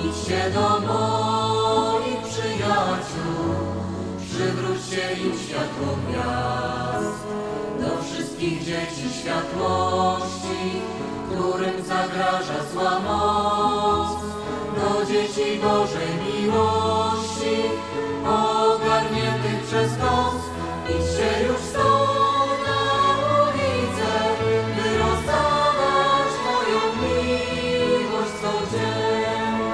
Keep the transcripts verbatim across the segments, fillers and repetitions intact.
Idźcie do moich przyjaciół, przywróćcie im światło gwiazd. Do wszystkich dzieci światłości, którym zagraża zła moc. Do dzieci Bożej miłości, ogarniętych przez noc. Idźcie już stąd na ulicę, by rozdawać moją miłość codziennie.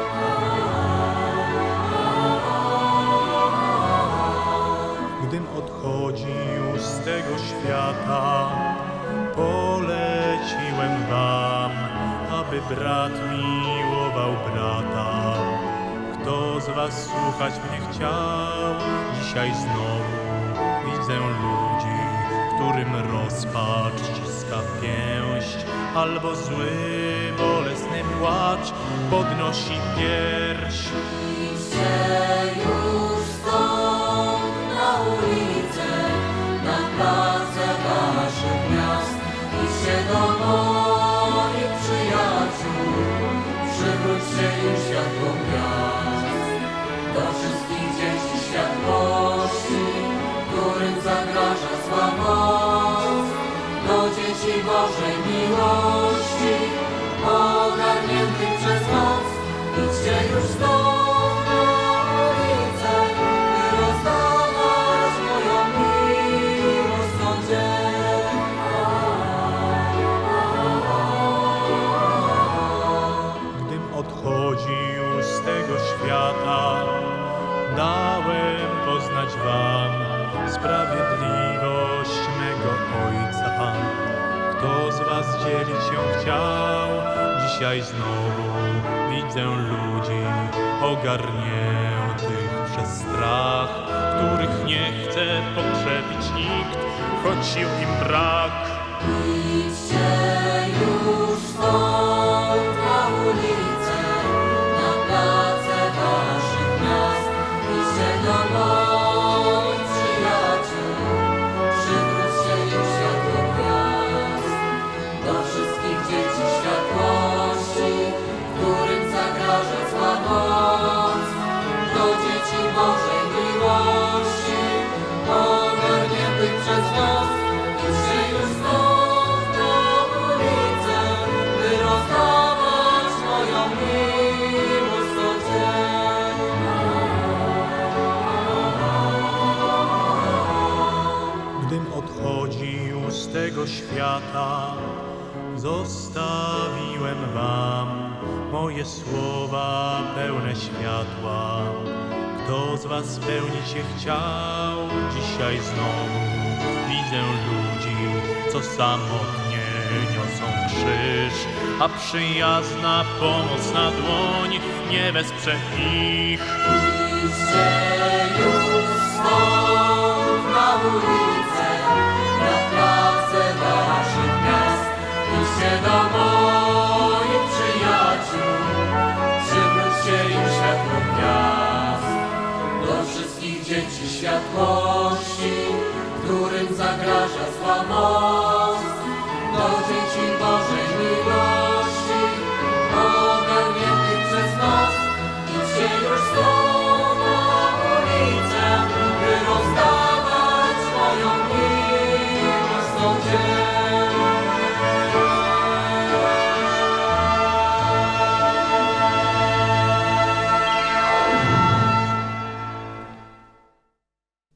Gdym odchodził z tego świata, poleciłem wam, aby brat miłował brata. Kto z was słuchać mnie chciał, dzisiaj znowu widzę ludzi, którym rozpacz ściska pięść, albo zły, bolesny płacz podnosi pierś. Idźcie już stąd na ulicę, na place waszych miast. Idźcie do moich przyjaciół, przywróćcie im światło gwiazd. Do wszystkich dzieci światłości, którym zagraża zła moc. Do dzieci Bożej miłości, ogarniętych przez noc. Idźcie już stąd na ulicę, by rozdawać moją miłość codziennie. Gdym odchodził z tego świata, dałem poznać wam sprawiedliwość mego Ojca. Kto z was dzielić się chciał, dzisiaj znowu widzę ludzi ogarniętych przez strach, których nie chce pokrzepić nikt, choć sił im brak. Idźcie już stąd na ulicę, na place waszych miast. Idźcie do moich przyjaciół, przywróćcie im światło gwiazd. Do wszystkich dzieci światłości, którym zagraża zła moc. Do dzieci Bożej miłości, ogarniętych przez noc. Idźcie już stąd na ulicę, by rozdawać moją miłość codziennie. Gdym odchodził z tego świata, zostawiłem wam moje słowa pełne światła. Kto z was spełnić się chciał, dzisiaj znowu widzę ludzi, co samotnie niosą krzyż, a przyjazna pomocna dłoń nie wesprze ich. Idźcie już stąd na ulicę, na place waszych miast. Idźcie do moich przyjaciół, przywróćcie im światło gwiazd. Do wszystkich dzieci światłości, którym zagraża zła moc. Do dzieci Bożej